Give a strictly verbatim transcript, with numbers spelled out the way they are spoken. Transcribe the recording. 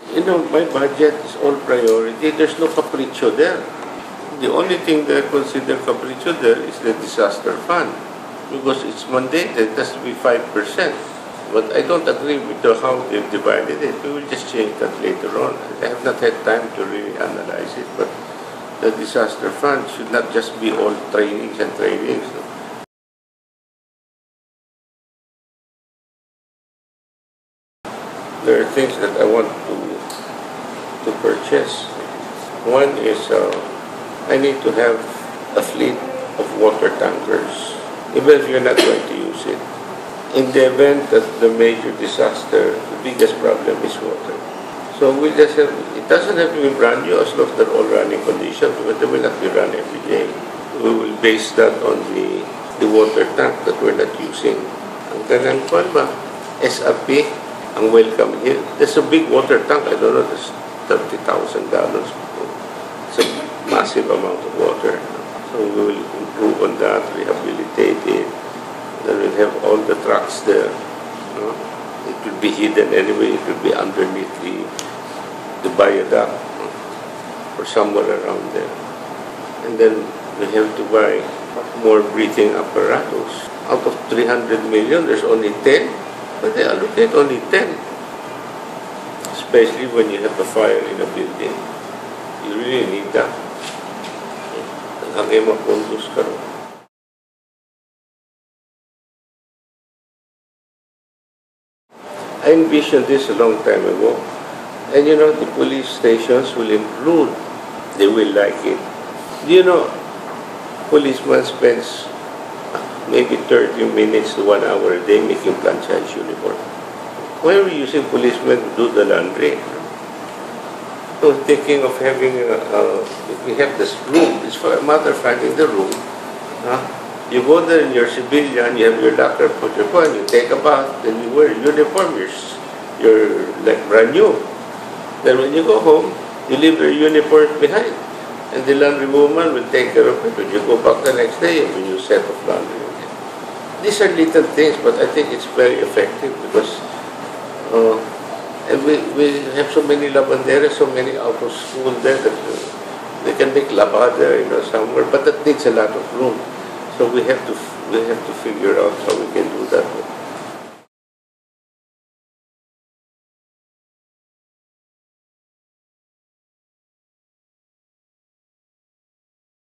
You know, my budget is all priority. There's no capricho there. The only thing that I consider capricho there is the disaster fund, because it's mandated, it has to be five percent. But I don't agree with the, how they've divided it. We will just change that later on. I have not had time to really analyze it, but the disaster fund should not just be all trainings and trainings. There are things that I want to to purchase. One is uh, I need to have a fleet of water tankers, even if you're not going to use it. In the event that the major disaster, the biggest problem is water. So we just have, it doesn't have to be brand new as long as they're all running condition, but they will not be run every day. We will base that on the, the water tank that we're not using. Ang ganang kwan ba? S R P, ang welcome here. There's a big water tank, I don't know, there's thirty thousand gallons. It's a massive amount of water. So we will improve on that, rehabilitate it. Then we'll have all the trucks there. You know? It will be hidden anyway. It will be underneath the, the viaduct, you know, or somewhere around there. And then we have to buy more breathing apparatus. Out of three hundred million, there's only ten. But they allocate only ten. Especially when you have a fire in a building. You really need that. Hanggang mapundus ka rin. I envisioned this a long time ago. And you know, the police stations will improve. They will like it. Do you know, policeman spends maybe thirty minutes to one hour a day making plancha his uniform. Why are we using policemen to do the laundry? So thinking of having, a, uh, if we have this room, it's for a matter of fact in the room. Huh? You go there in your civilian, you have your locker, put your phone, you take a bath, then you wear your uniform, you're, you're like brand new. Then when you go home, you leave your uniform behind. And the laundry woman will take care of it. When you go back the next day, you have a new set of laundry again. These are little things, but I think it's very effective because uh, and we, we have so many lavanderas, so many out of school there that uh, they can make lavada, you know, somewhere, but that needs a lot of room. So we have to we have to figure out how we can do that.